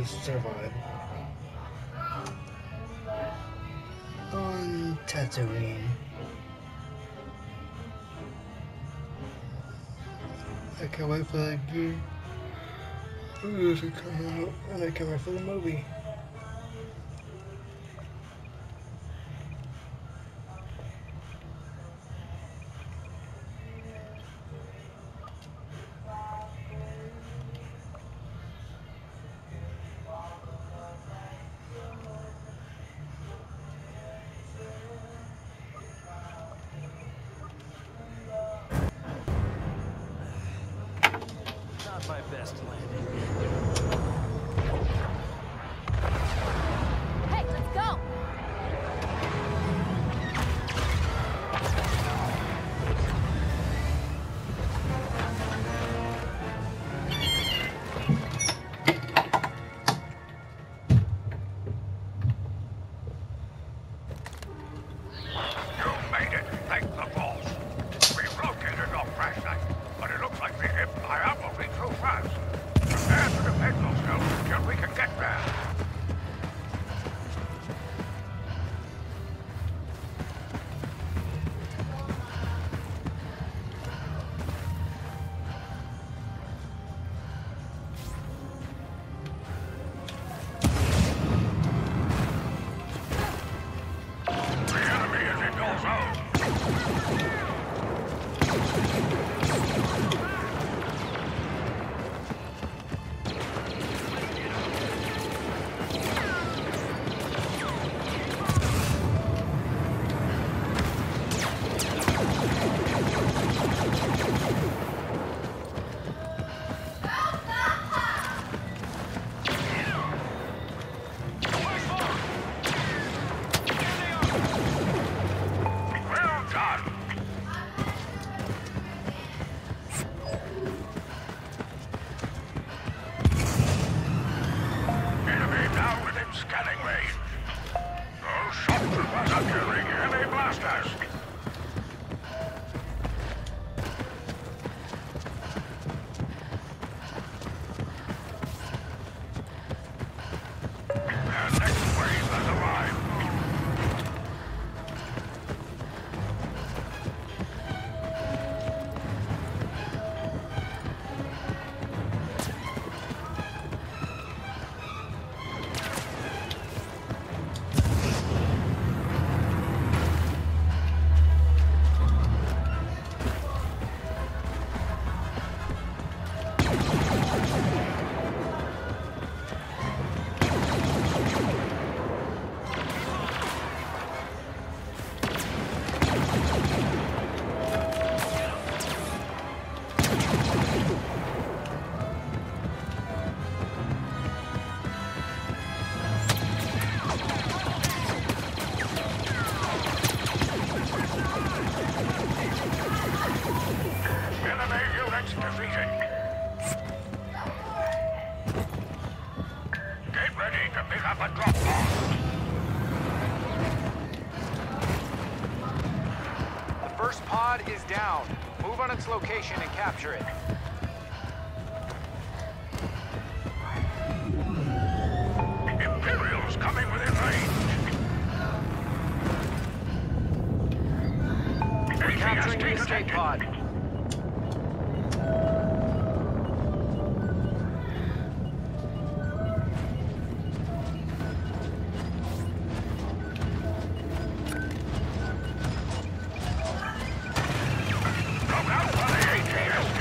to survive on Tatooine. I can't wait for that game to come out, and I can't wait for the movie. Not my best landing. Hey, let's go! You made it, thank the balls. We located our crash site, but it looks like the Empire will be too fast. Prepare to defend yourselves until we can get there. The enemy is in your zone. Well done. Enemy now within scanning range. Those shock troopers are carrying heavy blasters. Their next wave has arrived. Enemy units defeated. Get ready to pick up a drop bomb. The first pod is down. Move on its location and capture it. Imperials coming within range. Capturing the AT-ST escape detected. pod. Look out for the AT-ST.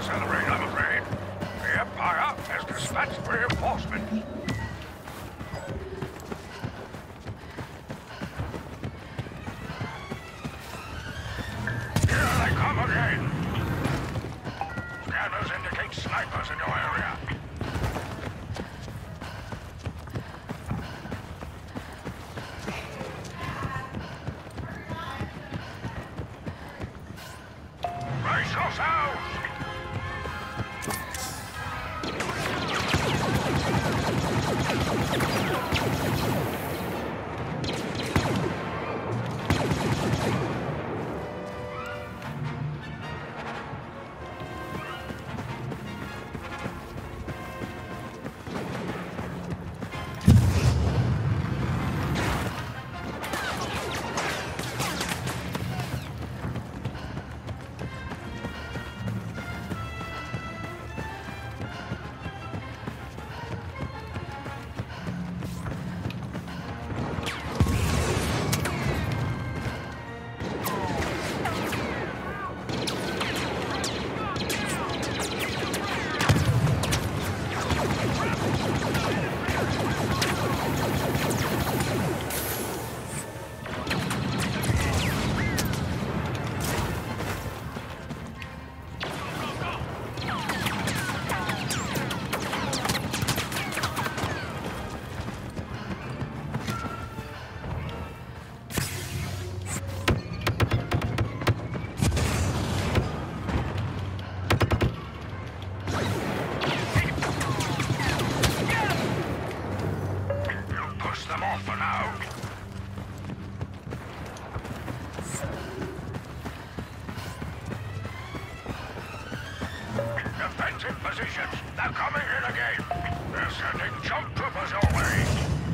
accelerate, I'm afraid. The Empire has dispatched reinforcements. Here they come again. Scanners indicate snipers in your area. Brace yourselves! Push them off for now. Defensive positions. They're coming in again. They're sending jump troopers your way.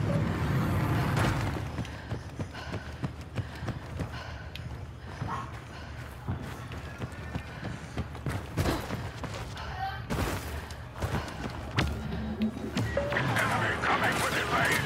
Enemy coming within range.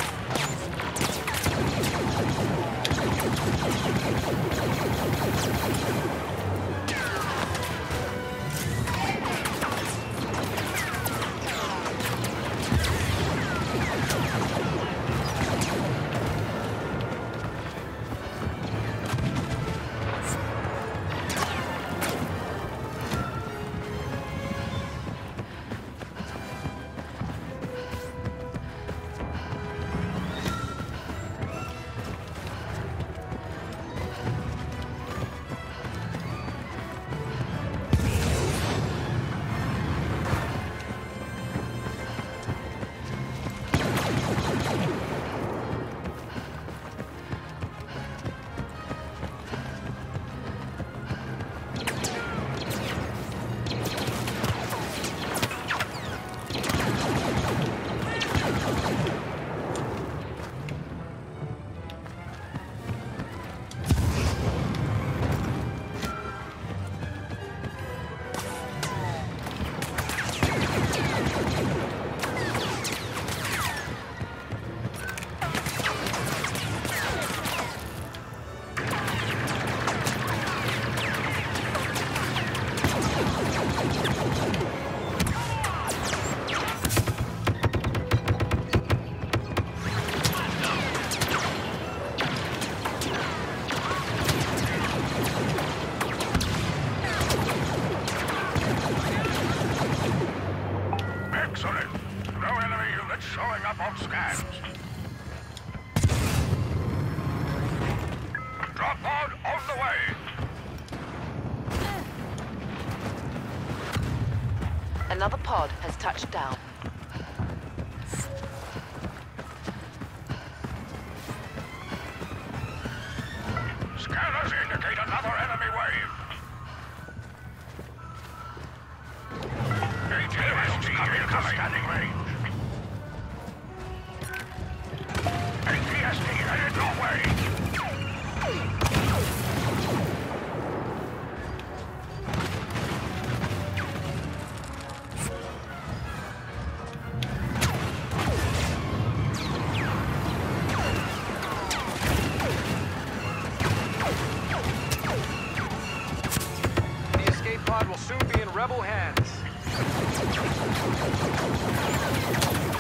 Excellent. No enemy units showing up on scans. Drop pod on the way. Another pod has touched down. Scanners indicate another enemy wave. ATST coming scanning range. ATST headed your way. pod will soon be in rebel hands.